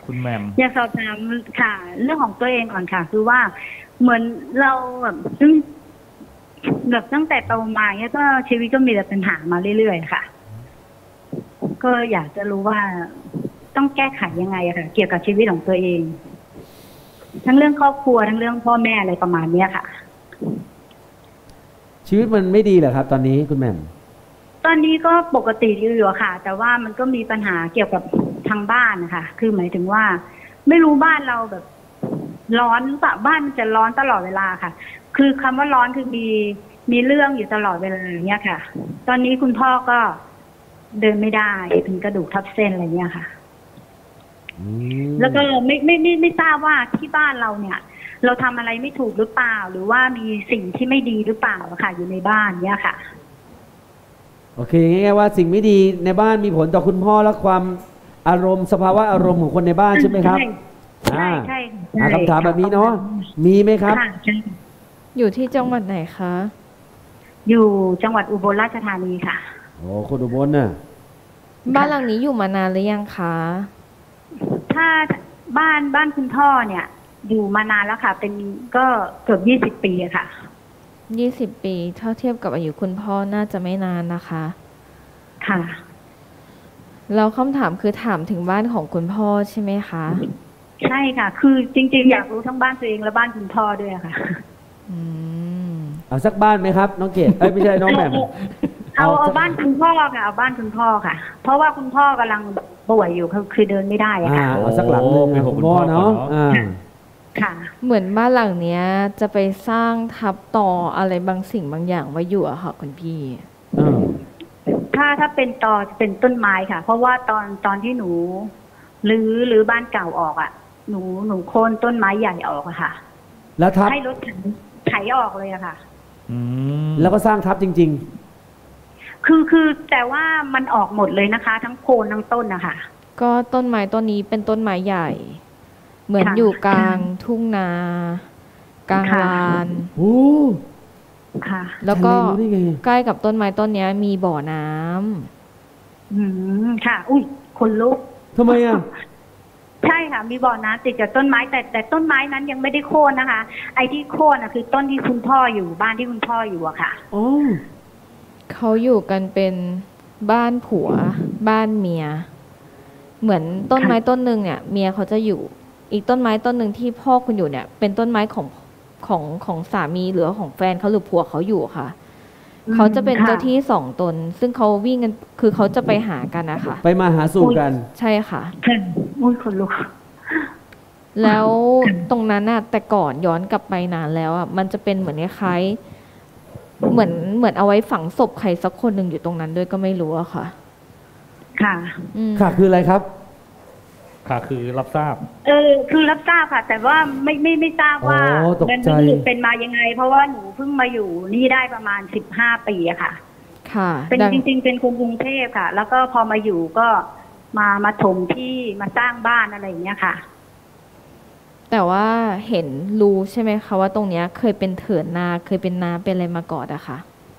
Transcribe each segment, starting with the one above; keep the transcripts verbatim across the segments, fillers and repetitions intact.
คุณแหม่มอยากสอบถามค่ะ เรื่องของตัวเองก่อนค่ะ คือว่าเหมือนเราแบบซึ่งแบบตั้งแต่โตมาเนี่ยก็ชีวิตก็มีแต่ปัญหามาเรื่อยๆค่ะ ก็อยากจะรู้ว่าต้องแก้ไขยังไงอะค่ะ เกี่ยวกับชีวิตของตัวเอง ทั้งเรื่องครอบครัวทั้งเรื่องพ่อแม่อะไรประมาณเนี้ยค่ะชีวิตมันไม่ดีเหรอครับ ตอนนี้คุณแหม่มตอนนี้ก็ปกติอยู่ค่ะ แต่ว่ามันก็มีปัญหาเกี่ยวกับทางบ้านนะคะคือหมายถึงว่า ไม่รู้บ้านเราแบบ ร้อนหรือเปล่าบ้านมันจะร้อนตลอดเวลาค่ะ คือคำว่าร้อนคือมีมีเรื่องอยู่ตลอดเวลาอย่างเงี้ยค่ะ ตอนนี้คุณพ่อก็เดินไม่ได้เป็นกระดูกทับเส้นอะไรเงี้ยค่ะแล้วก็ไม่ไม่ไม่ไม่ทราบว่าที่บ้านเราเนี่ย เราทำอะไรไม่ถูกหรือเปล่า หรือว่ามีสิ่งที่ไม่ดีหรือเปล่าค่ะ อยู่ในบ้านเนี้ยค่ะโอเคง่ายๆว่าสิ่งไม่ดีในบ้านมีผลต่อคุณพ่อและความอารมณ์สภาวะอารมณ์ของคนในบ้านใช่ไหมครับใช่ใช่คำถามแบบนี้เนาะมีไหมครับอยู่ที่จังหวัดไหนคะอยู่จังหวัดอุบลราชธานีค่ะโอ้คนอุบลน่ะบ้านหลังนี้อยู่มานานหรือยังคะถ้าบ้านบ้านคุณพ่อเนี่ยอยู่มานานแล้วค่ะ เป็นก็เกือบยี่สิบปีอะค่ะยี่สิบปีถ้าเทียบกับอายุคุณพ่อน่าจะไม่นานนะคะค่ะแล้วคำถามคือถามถึงบ้านของคุณพ่อใช่ไหมคะใช่ค่ะ คือจริงๆอยากรู้ทั้งบ้านตัวเองและบ้านคุณพ่อด้วยค่ะอืมเอาสักบ้านไหมครับน้องเกดเอ้ยไม่ใช่น้องแหม่มเอาเอาบ้านคุณพ่อค่ะเอาบ้านคุณพ่อค่ะเพราะว่าคุณพ่อกำลังป่วยอยู่คือเดินไม่ได้อะค่ะเอาสักหลังนึงเป็นของคุณพ่อเนาะค่ะเหมือนบ้านหลังเนี้ยจะไปสร้างทับต่ออะไรบางสิ่งบางอย่างไว้อยู่อะค่ะคุณพี่ถ้าถ้าเป็นตอจะเป็นต้นไม้ค่ะเพราะว่าตอนตอนที่หนูรื้อรื้อบ้านเก่าออกอ่ะหนูหนูโค่นต้นไม้ใหญ่ออกอะค่ะแล้วทับให้รถไถออกเลยอะค่ะแล้วก็สร้างทับจริงๆคือคือแต่ว่ามันออกหมดเลยนะคะ ทั้งโคนทั้งต้นนะคะก็ต้นไม้ต้นนี้เป็นต้นไม้ใหญ่เหมือนอยู่กลางทุ่งนากลางลานโอ้ค่ะแล้วก็ใกล้กับต้นไม้ต้นนี้มีบ่อน้ำอืมค่ะอุ้ยคนลุกทำไมอ่ะใช่ค่ะมีบ่อน้ำติดกับต้นไม้แต่แต่ต้นไม้นั้นยังไม่ได้โค่นนะคะไอ้ที่โค่นอ่ะคือต้นที่คุณพ่ออยู่บ้านที่คุณพ่ออยู่อะค่ะโอ้เขาอยู่กันเป็นบ้านผัวบ้านเมียเหมือนต้นไม้ต้นหนึ่งเนี่ยเมียเขาจะอยู่อีกต้นไม้ต้นหนึ่งที่พ่อคุณอยู่เนี่ยเป็นต้นไม้ของของของสามีหรือของแฟนเขาหรือผัวเขาอยู่ค่ะเขาจะเป็นเจ้าที่สองตนซึ่งเขาวิ่งกันคือเขาจะไปหากันนะคะไปมาหาสู่กันใช่ค่ะอุ้ยคนลุกแล้วตรงนั้นน่ะแต่ก่อนย้อนกลับไปนานแล้วอ่ะมันจะเป็นเหมือนคล้ายเหมือนเหมือนเอาไว้ฝังศพใครสักคนหนึ่งอยู่ตรงนั้นด้วยก็ไม่รู้อะค่ะค่ะค่ะคืออะไรครับค่ะคือรับทราบเออคือรับทราบค่ะแต่ว่าไม่ไม่ไม่ทราบว่ามันเป็นมายังไงเพราะว่าหนูเพิ่งมาอยู่นี่ได้ประมาณสิบห้าปีอะค่ะค่ะเป็นจริงๆเป็นคนกรุงเทพค่ะแล้วก็พอมาอยู่ก็มามาถมที่มาสร้างบ้านอะไรอย่างเงี้ยค่ะแต่ว่าเห็นรู้ใช่ไหมคะว่าตรงเนี้ยเคยเป็นเถื่อนนาเคยเป็นนาเป็นอะไรมาก่อนอะค่ะ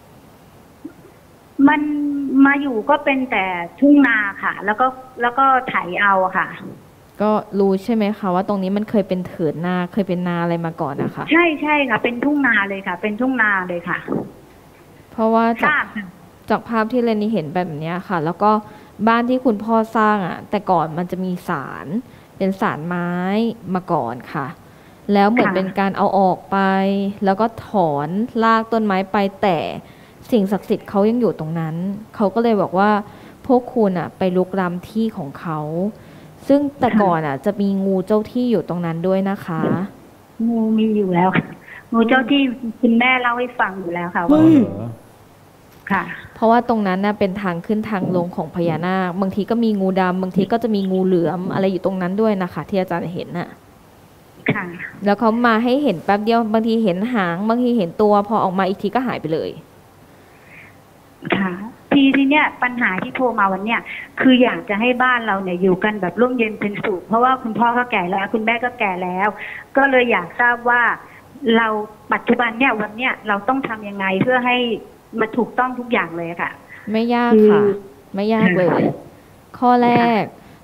มันมาอยู่ก็เป็นแต่ทุ่งนาค่ะแล้วก็แล้วก็ไถเอาค่ะก็รู้ใช่ไหมคะว่าตรงนี้มันเคยเป็นเถื่อนนาเคยเป็นนาอะไรมาก่อนนะคะใช่ใช่ค่ะเป็นทุ่งนาเลยค่ะเป็นทุ่งนาเลยค่ะเพราะว่าจากจากภาพที่เรนนี่เห็นแบบนี้ค่ะแล้วก็บ้านที่คุณพ่อสร้างอ่ะแต่ก่อนมันจะมีศาลเป็นศาลไม้มาก่อนค่ะแล้วเหมือนเป็นการเอาออกไปแล้วก็ถอนรากต้นไม้ไปแต่สิ่งศักดิ์สิทธิ์เขายังอยู่ตรงนั้นเขาก็เลยบอกว่าพวกคุณอ่ะไปลุกล้ำที่ของเขาซึ่งแต่ก่อนอ่ะจะมีงูเจ้าที่อยู่ตรงนั้นด้วยนะคะงูมีอยู่แล้วงูเจ้าที่คุณแม่เล่าให้ฟังอยู่แล้วค่ะว่าค่ะเพราะว่าตรงนั้นน่ะเป็นทางขึ้นทางลงของพญานาคบางทีก็มีงูดำบางทีก็จะมีงูเหลือมอะไรอยู่ตรงนั้นด้วยนะคะที่อาจารย์เห็นน่ะค่ะแล้วเขามาให้เห็นแป๊บเดียวบางทีเห็นหางบางทีเห็นตัวพอออกมาอีกทีก็หายไปเลยค่ะทีที่เนี้ยปัญหาที่โทรมาวันเนี้ยคืออยากจะให้บ้านเราเนี่ยอยู่กันแบบร่มเย็นเป็นสุขเพราะว่าคุณพ่อก็แก่แล้วคุณแม่ก็แก่แล้วก็เลยอยากทราบว่าเราปัจจุบันเนี่ยวันเนี้ยเราต้องทำยังไงเพื่อให้มาถูกต้องทุกอย่างเลยค่ะไม่ยากค่ะไม่ยากเลยข้อแรก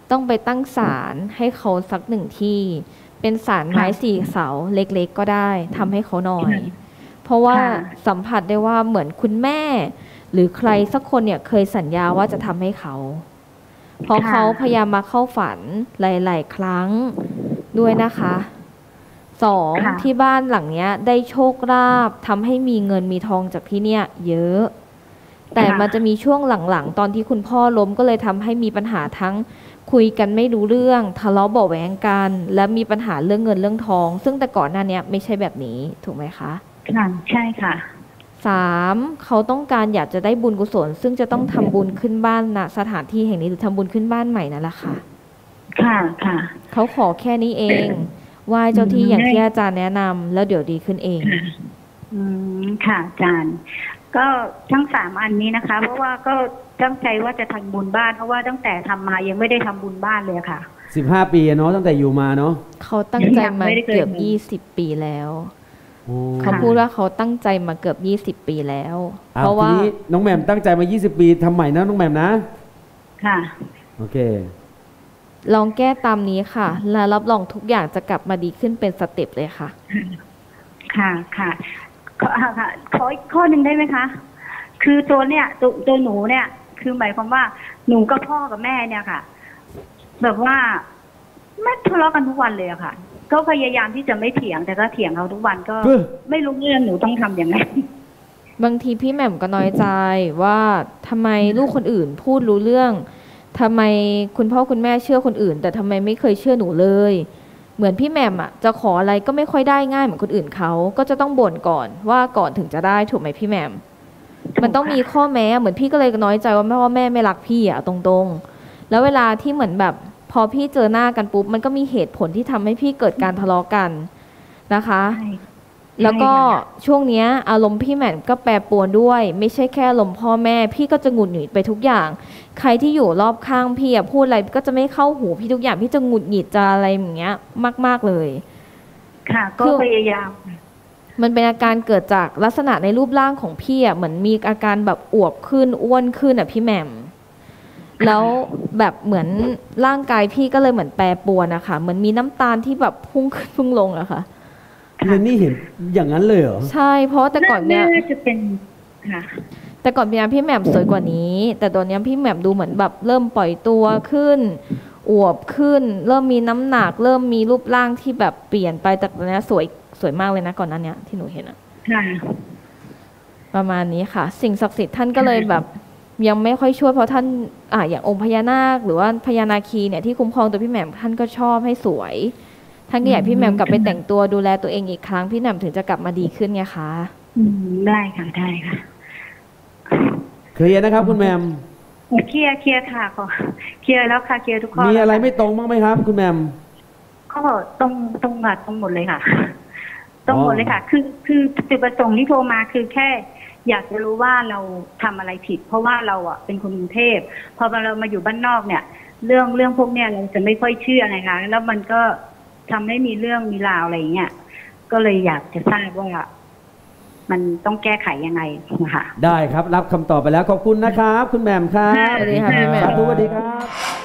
ต้องไปตั้งศาลให้เขาสักหนึ่งที่ เป็นศาลไม้สี่เสาเล็กๆก็ได้ทำให้เขาหน่อย เพราะว่าสัมผัสได้ว่าเหมือนคุณแม่ หรือใครสักคนเนี่ยเคยสัญญาว่าจะทำให้เขา เพราะเขาพยายามมาเข้าฝันหลายๆครั้งด้วยนะคะสองที่บ้านหลังเนี้ยได้โชคลาภทำให้มีเงินมีทองจากที่เนี่ยเยอะ แต่มันจะมีช่วงหลังๆตอนที่คุณพ่อล้มก็เลยทำให้มีปัญหาทั้งคุยกันไม่รู้เรื่องทะเลาะเบาะแว้งกัน และมีปัญหาเรื่องเงินเรื่องทอง ซึ่งแต่ก่อนหน้านี้ไม่ใช่แบบนี้ถูกไหมคะค่ะใช่ค่ะสามเขาต้องการอยากจะได้บุญกุศลซึ่งจะต้องทำบุญขึ้นบ้านณสถานที่แห่งนี้หรือทำบุญขึ้นบ้านใหม่นั่นแหละค่ะค่ะค่ะเขาขอแค่นี้เองไหว้เจ้าที่อย่างที่อาจารย์แนะนำแล้วเดี๋ยวดีขึ้นเองอืมค่ะอาจารย์ก็ทั้งสามอันนี้นะคะเพราะว่าก็ตั้งใจว่าจะทำบุญบ้านเพราะว่าตั้งแต่ทำมายังไม่ได้ทำบุญบ้านเลยค่ะสิบห้าปีเนาะตั้งแต่อยู่มาเนาะเขาตั้งใจมาเกือบยี่สิบปีแล้วเขาพูดว่าเขาตั้งใจมาเกือบยี่สิบปีแล้วเพราะว่าน้องแหม่มตั้งใจมายี่สิบปีทำใหม่นะน้องแหม่มนะค่ะโอเคลองแก้ตามนี้ค่ะและรับรองทุกอย่างจะกลับมาดีขึ้นเป็นสเต็ปเลยค่ะค่ะค่ะขอค่ะขออีกข้อหนึ่งได้ไหมคะคือตัวเนี่ยตัวตัวหนูเนี่ยคือหมายความว่าหนูกับพ่อกับแม่เนี่ยค่ะแบบว่าไม่ทะเลาะกันทุกวันเลยอะค่ะก็พยายามที่จะไม่เถียงแต่ก็เถียงเขาทุกวันก็ไม่รู้เรื่องหนูต้องทำอย่างไรบางทีพี่แหม่มก็น้อยใจว่าทำไมลูกคนอื่นพูดรู้เรื่องทำไมคุณพ่อคุณแม่เชื่อคนอื่นแต่ทำไมไม่เคยเชื่อหนูเลยเหมือนพี่แหม่มอ่ะจะขออะไรก็ไม่ค่อยได้ง่ายเหมือนคนอื่นเขาก็จะต้องบ่นก่อนว่าก่อนถึงจะได้ถูกไหมพี่แหม่มมันต้องมีข้อแม้เหมือนพี่ก็เลยน้อยใจว่าแม่ว่าแม่ไม่รักพี่อ่ะตรงๆแล้วเวลาที่เหมือนแบบพอพี่เจอหน้ากันปุ๊บมันก็มีเหตุผลที่ทำให้พี่เกิดการทะเลาะกันนะคะแล้วก็ช่วงนี้อารมณ์พี่แหม่มก็แปรปรวนด้วยไม่ใช่แค่อารมณ์พ่อแม่พี่ก็จะหงุดหงิดไปทุกอย่างใครที่อยู่รอบข้างพี่พูดอะไรก็จะไม่เข้าหูพี่ทุกอย่างพี่จะหงุดหงิดจะอะไรอย่างเงี้ยมากๆเลยค่ะก็พยายามมันเป็นอาการเกิดจากลักษณะในรูปร่างของพี่อ่ะเหมือนมีอาการแบบอวบขึ้นอ้วนขึ้นอ่ะพี่แหม่มแล้วแบบเหมือนร่างกายพี่ก็เลยเหมือนแปรปรวนนะคะเหมือนมีน้ำตาลที่แบบพุ่งขึ้นพุ่งลงอะค่ะเรนนี่เห็นอย่างนั้นเลยเหรอใช่เพราะแต่ก่อนเนี้ยจะเป็นค่ะแต่ก่อนพี่แหม่มสวยกว่านี้แต่ตอนนี้พี่แหม่มดูเหมือนแบบเริ่มปล่อยตัวขึ้นอวบขึ้นเริ่มมีน้ำหนักเริ่มมีรูปร่างที่แบบเปลี่ยนไปแต่ตอนนี้สวยสวยมากเลยนะก่อนหน้านี้ที่หนูเห็นอะประมาณนี้ค่ะสิ่งศักดิ์สิทธิ์ท่านก็เลยแบบยังไม่ค่อยช่วยเพราะท่านอ่าอย่างองค์พญานาคหรือว่าพญานาคีเนี่ยที่คุ้มครองตัวพี่แหม่มท่านก็ชอบให้สวยท่านก็อยากพี่แหม่มกลับไปแต่งตัวดูแลตัวเองอีกครั้งพี่แหม่มถึงจะกลับมาดีขึ้นไงคะอืมได้ค่ะได้ค่ะเคลียร์นะครับคุณแหม่มเคลียร์เคลียร์ค่ะก็เคลียร์แล้วค่ะเคลียร์ทุกข้อมีอะไรไม่ตรงบ้างไหมครับคุณแหม่มก็ตรงตรงค่ะตรงหมดเลยค่ะตรงหมดเลยค่ะคือคือจุดประสงค์ที่โทรมาคือแค่อยากจะรู้ว่าเราทำอะไรผิดเพราะว่าเราอ่ะเป็นคนกรุงเทพพอเรามาอยู่บ้านนอกเนี่ยเรื่องเรื่องพวกเนี้ยเราจะไม่ค่อยเชื่อไงคะแล้วมันก็ทำให้มีเรื่องมีราวอะไรอย่างเงี้ยก็เลยอยากจะทราบว่ามันต้องแก้ไขยังไงนะคะได้ครับรับคำตอบไปแล้วขอบคุณนะครับคุณแหม่มครับสวัสดีค่ะพี่แหม่มสวัสดีครับ